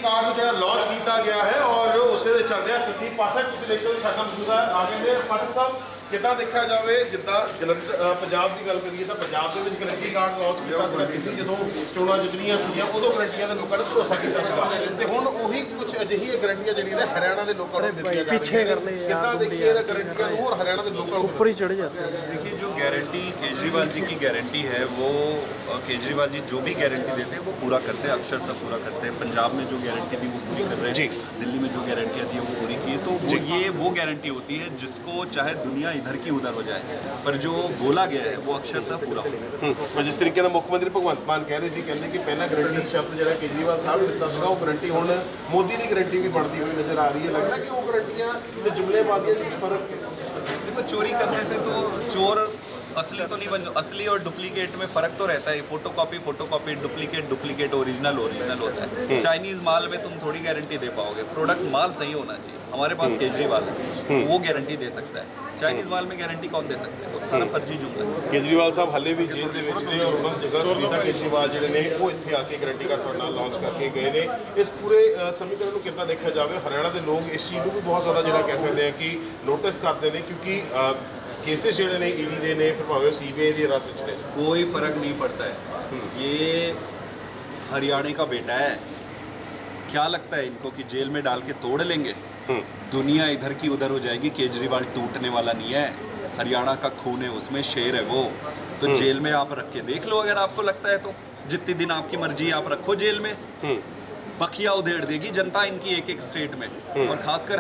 Card जो launch किया गया है और उस चलते संदीप पाठक तुम देख सकते साथ मौजूद है आ गए पाठक साहब कितना देखा जाए जिदा जलंधर पंजाब की गल करिए तो पंजाब के गारंटी कार्ड लॉन्च किया जो चोणां जितनियां सीगियां उदों गारंटियां दे लोकां ने भरोसा किया ते हुण उही कुछ अजिही गारंटियां जिहड़ियां हरियाणा के लोकां नूं दित्तियां जा रहीआं कितना देखिए गारंटियां नूं और हरियाणा के लोकां नूं ऊपर ही चढ़ जाते हैं। देखिए जो गारंटी केजरीवाल जी की गारंटी है वो केजरीवाल जी जो भी गारंटी देते हैं वो पूरा करते हैं, अक्षर से पूरा करते हैं। पंजाब में जो गारंटी दी वो पूरी कर रहे हैं, दिल्ली में जो गारंटियाँ दी वो पूरी की। तो वो गारंटी होती है जिसको चाहे दुनिया इधर की उधर हो जाए पर जो बोला गया है वो अक्षर से पूरा हो। जिस तरीके से मुख्यमंत्री भगवंत मान कह रहे थे कहने कि पहला गारंटी शब्द जो केजरीवाल साहब ने दिता वो गारंटी हुण मोदी की गारंटी भी बनती हुई नजर आ रही है। लगता है कि वो गारंटियां ते जुमलेबाजियां कुछ फर्क है। देखो चोरी करने से तो चोर असली तो नहीं बन, असली और डुप्लीकेट में फ़र्क तो रहता है। फोटोकॉपी डुप्लीकेट ओरिजिनल होता है। चाइनीज़ माल में तुम थोड़ी गारंटी दे पाओगे, प्रोडक्ट माल सही होना चाहिए। हमारे पास केजरीवाल है वो गारंटी दे सकता है, चाइनीज़ माल में गारंटी कौन दे सकता है? वो सारा फर्जी जुमला है। केजरीवाल साहब हाले भी जेल के ने और उन्होंने जगह सुनीता केजरीवाल जिहड़े ने वो इत्थे आके गारंटी कार्ड तुहाडे नाल लॉन्च करके गए ने। इस पूरे समीकरण को कितना देखा जाए हरियाणा के लोग इस चीज़ को भी बहुत ज़्यादा जिहड़ा कह सकते हैं कि नोटिस करते हैं क्योंकि केसेस जोड़े ने ईडी दे ने फिर भावें सीबीआई की हिरासत में कोई फर्क नहीं पड़ता है। ये हरियाणा का बेटा है, क्या लगता है इनको कि जेल में डाल के तोड़ लेंगे? दुनिया इधर की उधर हो जाएगी, केजरीवाल टूटने वाला नहीं है। हरियाणा का खून है उसमें, शेर है वो। तो जेल में आप रख के देख लो अगर आपको लगता है तो, जितने दिन आपकी मर्जी आप रखो जेल में। बखिया उधेड़ देगी जनता इनकी एक एक स्टेट में, और खासकर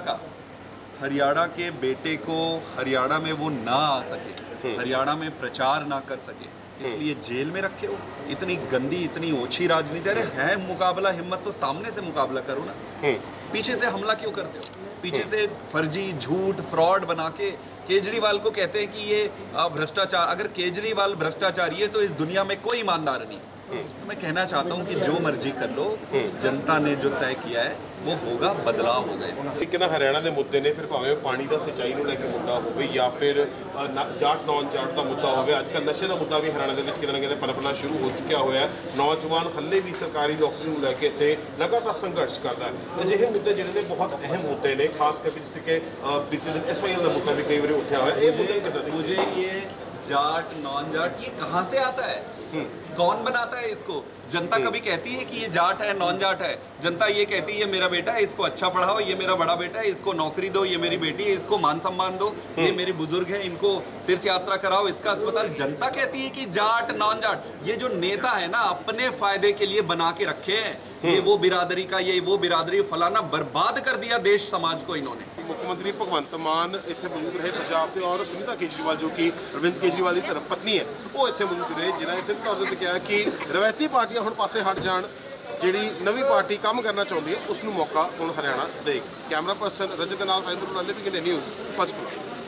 हरियाणा के बेटे को हरियाणा में वो ना आ सके, हरियाणा में प्रचार ना कर सके, इसलिए जेल में रखे हो। इतनी गंदी इतनी ओछी राजनीति। अरे है मुकाबला, हिम्मत तो सामने से मुकाबला करो ना, पीछे से हमला क्यों करते हो? पीछे से फर्जी झूठ फ्रॉड बना के केजरीवाल को कहते हैं कि ये भ्रष्टाचार। अगर केजरीवाल भ्रष्टाचारी है तो इस दुनिया में कोई ईमानदार नहीं। तो मैं कहना चाहता हूँ कि जो मर्जी कर लो, जनता ने जो तय किया है वो होगा, बदलाव होगा। ठीक है ना, हरियाणा के मुद्दे ने फिर भावें पानी का सिंचाई को लेकर मुद्दा हो या फिर जाट नॉन जाट का मुद्दा हो, अजकल नशे का मुद्दा भी हरियाणा के कितने ना कितने पनपना शुरू हो चुका हुआ है। नौजवान हले भी सरकारी नौकरी को लैके इतने लगातार संघर्ष करता है। अजिहे मुद्दे जिहड़े बहुत अहम मुद्दे ने, खास कर जिस तरीके बीते दिन SYL का मुद्दा भी कई बार उठा हुआ है। मुझे ये जाट नॉन जाट ये कहाँ से आता है? कौन बनाता है इसको? जनता कभी कहती है कि ये जाट है नॉन जाट है? जनता ये कहती है ये मेरा बेटा है, इसको अच्छा पढ़ाओ, ये मेरा बड़ा बेटा है, इसको नौकरी दो, ये मेरी बेटी है, इसको मान सम्मान दो, ये मेरी बुजुर्ग है, इनको तीर्थ यात्रा कराओ, इसका अस्पताल। जनता कहती है कि जाट नॉन जाट। ये जो नेता है ना, अपने फायदे के लिए बना के रखे हैं, ये वो बिरादरी का, ये वो बिरादरी, फलाना, बर्बाद कर दिया देश समाज को इन्होंने। मुख्यमंत्री भगवंत मान इतने मौजूद रहे पंजाब के, और सुनीता केजरीवाल जो कि अरविंद केजरीवाल की धर्म पत्नी है वो इतने मौजूद रहे, जिन्हें सिद्ध तौर पर कहा कि रवायती पार्टियां हुण पासे हट जाण, जिहड़ी नवी पार्टी काम करना चाहती है उसनूं मौका हुण हरियाणा देगी। कैमरा पर्सन रजत नाल साइंदुर न्यूज़ पंचकुला।